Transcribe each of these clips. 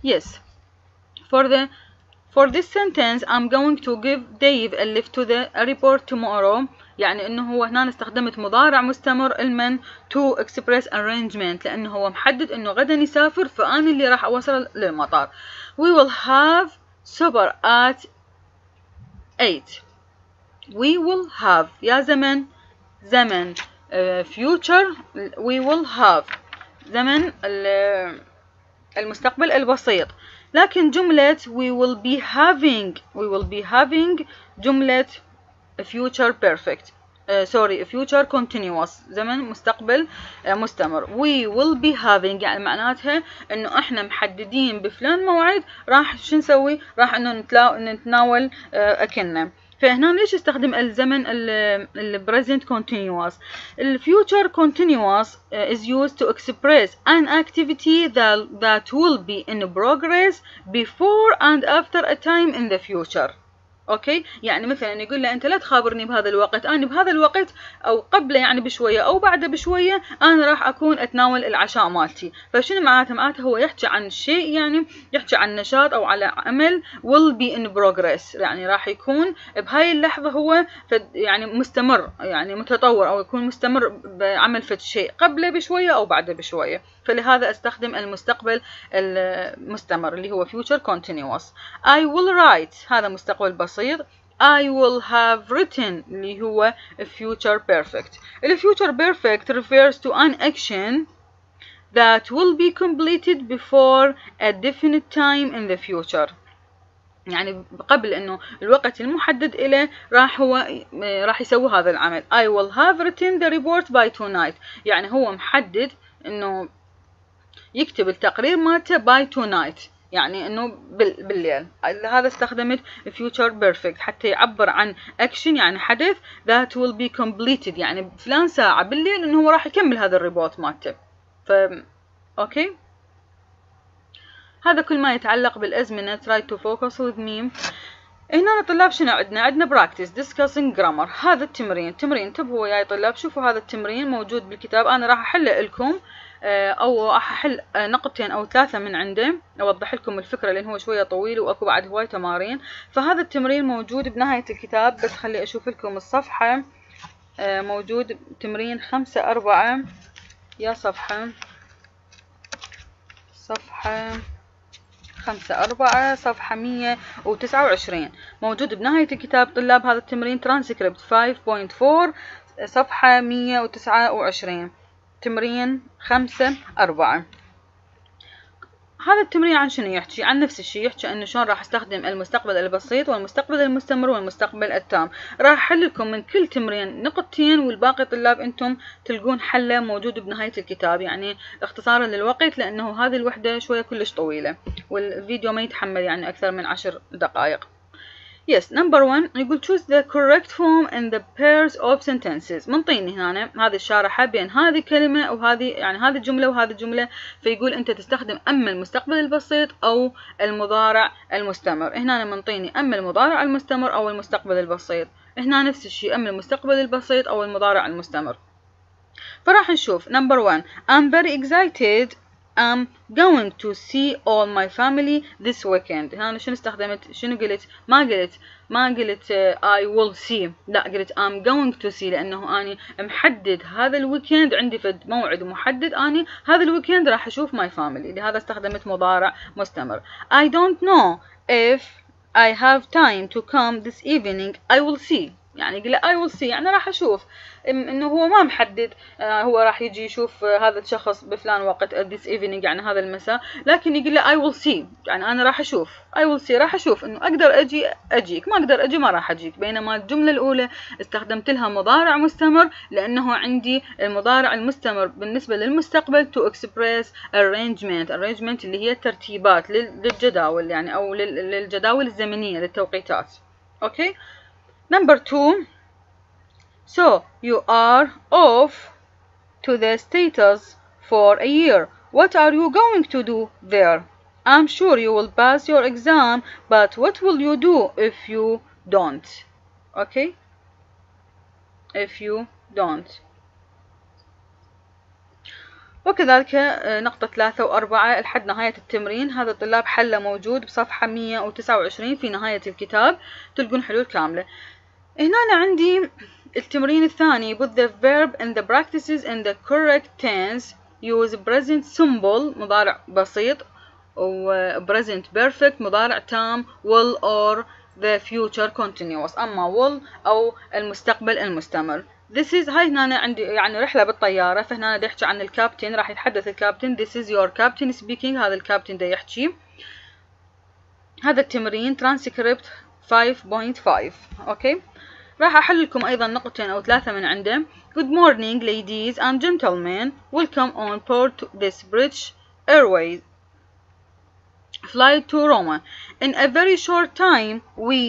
Yes. For this sentence I'm going to give Dave a lift to the airport tomorrow. يعني انه هو هنا استخدمت مضارع مستمر المن to express arrangement، لانه هو محدد انه غدا يسافر، فانا اللي راح اوصل للمطار. We will have supper at 8. We will have يا زمن future. We will have زمن المستقبل البسيط. لكن جملة we will be having جملة future perfect future continuous زمن مستقبل مستمر. we will be having يعني معناتها انه احنا محددين بفلان موعد راح شو نسوي، راح انه نتناول اكلنا. فهنا ليش استخدم الزمن present continuous. future continuous is used to express an activity that will be in progress before and after a time in the future. اوكي، يعني مثلا يقول له انت لا تخابرني بهذا الوقت، انا بهذا الوقت او قبله يعني بشويه او بعده بشويه انا راح اكون اتناول العشاء مالتي. فشنو معناته هو يحكي عن شيء، يعني يحكي عن نشاط او على عمل will be in progress، يعني راح يكون بهاي اللحظه هو يعني مستمر، يعني متطور، او يكون مستمر بعمل فد شيء قبله بشويه او بعده بشويه. فلهذا استخدم المستقبل المستمر اللي هو future continuous. I will write هذا مستقبل بسيط. I will have written اللي هو future perfect. The future perfect refers to an action that will be completed before a definite time in the future. يعني قبل انه الوقت المحدد له راح يسوي هذا العمل. I will have written the report by tonight. يعني هو محدد انه يكتب التقرير مالته by tonight، يعني انه بالليل. هذا استخدمت future perfect حتى يعبر عن action يعني حدث that will be completed، يعني بفلان ساعة بالليل انه هو راح يكمل هذا الريبورت مالته. اوكي، هذا كل ما يتعلق بالازمنة. try to focus with me. هنا طلاب شنو عندنا practice discussing grammar. هذا التمرين انتبهوا يا طلاب، شوفوا هذا التمرين موجود بالكتاب، انا راح احله لكم او راح احل نقطتين او 3 من عنده، اوضح لكم الفكره لان هو شويه طويل واكو بعد هواي تمارين. فهذا التمرين موجود بنهايه الكتاب، بس خلي اشوف لكم الصفحه. موجود تمرين 5-4 يا صفحه 5-4 صفحة 129 موجود بنهاية الكتاب طلاب. هذا التمرين ترانسكريبت 5.4 صفحة 129 تمرين 5-4. هذا التمرين عن شنو يحكي؟ عن نفس الشيء، يحكي انه شلون راح استخدم المستقبل البسيط والمستقبل المستمر والمستقبل التام. راح احل لكم من كل تمرين نقطتين، والباقي طلاب انتم تلقون حله موجود بنهايه الكتاب، يعني اختصارا للوقت لانه هذه الوحده شويه كلش طويله والفيديو ما يتحمل يعني اكثر من 10 دقائق. Yes, number 1 يقول choose the correct form in the pairs of sentences. منطيني هنا هذه الشارحة بين هذه كلمة وهذه، يعني هذه الجملة وهذه الجملة، فيقول أنت تستخدم أما المستقبل البسيط أو المضارع المستمر. هنا منطيني أما المضارع المستمر أو المستقبل البسيط، هنا نفس الشيء أما المستقبل البسيط أو المضارع المستمر. فراح نشوف number 1 I'm very excited I'm going to see all my family this weekend. هنا شنو استخدمت؟ شنو قلت؟ ما قلت I will see، لا قلت I'm going to see، لأنه أنا محدد هذا الويكند، عندي في موعد محدد، أنا هذا الويكند راح أشوف my family، لهذا استخدمت مضارع مستمر. I don't know if I have time to come this evening I will see، يعني يقول I will see يعني راح أشوف، إنه هو ما محدد هو راح يجي يشوف هذا الشخص بفلان وقت this evening يعني هذا المساء، لكن يقول له I will see يعني أنا راح أشوف I will see راح أشوف، إنه أقدر أجيك ما أقدر أجي ما راح أجيك. بينما الجملة الأولى استخدمت لها مضارع مستمر لأنه عندي المضارع المستمر بالنسبة للمستقبل to express arrangement اللي هي الترتيبات للجداول يعني أو للجداول الزمنية للتوقيتات. أوكي. Number 2 So you are off to the States for a year. What are you going to do there? I'm sure you will pass your exam, but what will you do if you don't? Okay? If you don't. وكذلك نقطة 3 و4 لحد نهاية التمرين. هذا الطلاب حله موجود بصفحة 129 في نهاية الكتاب، تلقون حلول كاملة. هنا أنا عندي التمرين الثاني put the verb in the practices in the correct tense use present simple مضارع بسيط و present perfect مضارع تام will or the future continuous. أما will أو المستقبل المستمر. This is هاي هنا عندي يعني رحلة بالطيارة، فهنا دا يحكي عن الكابتن، راح يتحدث الكابتن this is your captain speaking، هذا الكابتن دا يحكي. هذا التمرين transcript 5.5 أوكي. راح أحل لكم أيضا نقطتين أو 3 من عنده. Good morning ladies and gentlemen, welcome on board this British Airways flight to Roma. In a very short time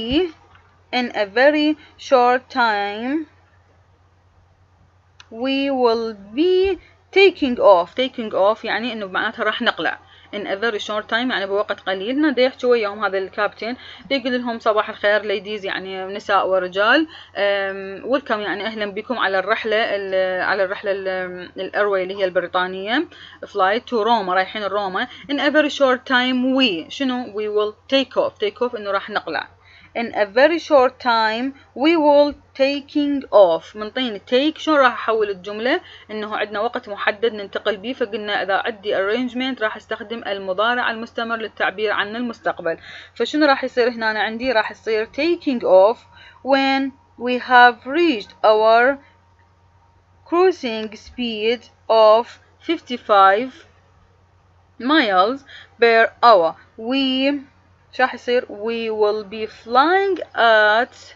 we will be taking off يعني إنه معناتها راح نقلع. in a very short time يعني بوقت قليل. هنا دا يحكي وياهم هذا الكابتن، دا يقول لهم صباح الخير ladies يعني نساء ورجال، welcome يعني أهلا بكم على الرحلة الأروي اللي هي البريطانية flight to Roma رايحين روما. in a very short time we will take off إنه راح نقلع. in a very short time we will taking off. من طين take شلون راح احول الجملة انه عندنا وقت محدد ننتقل به، فقلنا اذا عندي arrangement راح استخدم المضارع المستمر للتعبير عن المستقبل. فشنو راح يصير هنا أنا عندي؟ راح يصير taking off when we have reached our cruising speed of 55 miles per hour. شو راح يصير؟ we will be flying at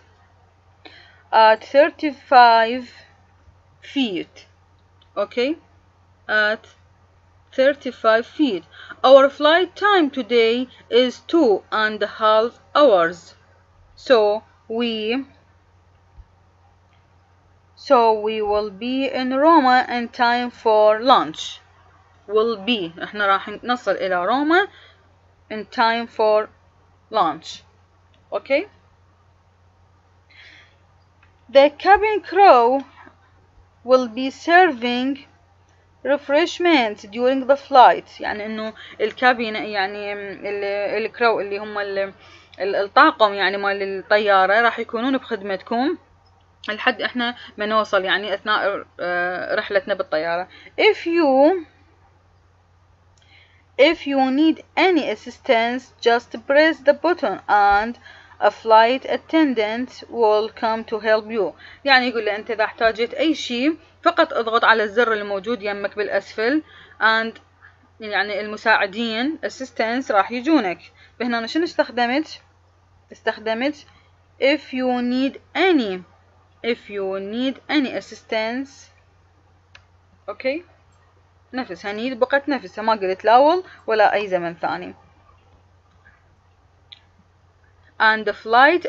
35 feet. okay, at 35 feet. Our flight time today is 2.5 hours. So we will be in Roma in time for lunch. will be احنا راح نصل إلى روما in time for lunch. okay. The cabin crew will be serving refreshments during the flight. يعني انه الكابين يعني الكرو اللي هم الطاقم يعني مال الطيارة راح يكونون بخدمتكم لحد احنا ما نوصل يعني اثناء رحلتنا بالطيارة. If you need any assistance, just press the button and a flight attendant will come to help you. يعني يقول له أنت إذا احتاجت أي شيء فقط اضغط على الزر الموجود يمك بالأسفل and يعني المساعدين assistance راح يجونك. فهنا أنا شنو استخدمت if you need any assistance. okay. نفس هني بقت نفسها، ما قلت لا will ولا أي زمن ثاني. and the flight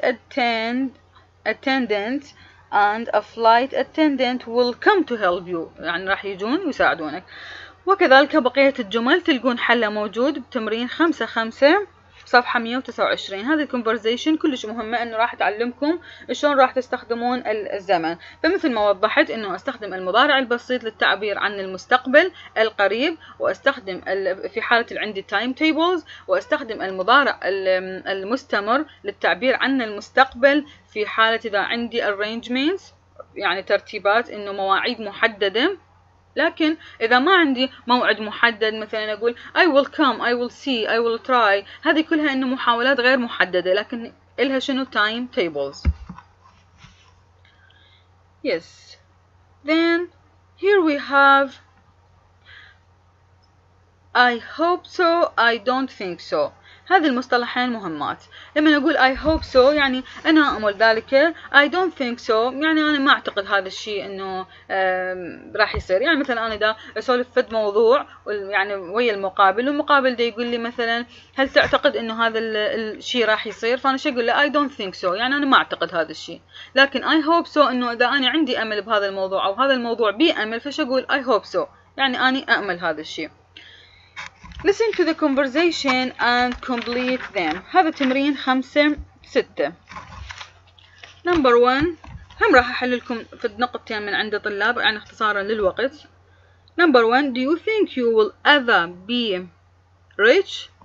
attendant will come to help you. يعني راح يجون ويساعدونك. وكذلك بقية الجمل تلقون حله موجود بتمرين 5 صفحة 129. هذه الكونفرزيشن كلش مهمة انه راح تعلمكم شلون راح تستخدمون الزمن. فمثل ما وضحت انه استخدم المضارع البسيط للتعبير عن المستقبل القريب، واستخدم في حالة اللي عندي تايم تيبلز، واستخدم المضارع المستمر للتعبير عن المستقبل في حالة اذا عندي arrangements يعني ترتيبات انه مواعيد محددة. لكن إذا ما عندي موعد محدد مثلا أقول I will come, I will see, I will try، هذه كلها إنه محاولات غير محددة لكن إلها شنو time tables. Yes. Then here we have I hope so, I don't think so. هذه المصطلحين مهمات. لما نقول I hope so يعني أنا أمل ذلك، I don't think so يعني أنا ما أعتقد هذا الشيء إنه راح يصير. يعني مثلا أنا دا أسولف فد موضوع يعني ويا المقابل، والمقابل دا يقول لي مثلا هل تعتقد إنه هذا الشيء راح يصير؟ فأنا شو أقول له I don't think so يعني أنا ما أعتقد هذا الشيء. لكن I hope so إنه إذا أنا عندي أمل بهذا الموضوع أو هذا الموضوع بي أمل، فش أقول I hope so يعني أنا أأمل هذا الشيء. Listen to the conversation and complete them. هذا تمرين 5 6. Number 1 هم راح أحل لكم في النقطتين من عند طلاب يعني اختصارا للوقت. Number 1. Do you think you will ever be rich?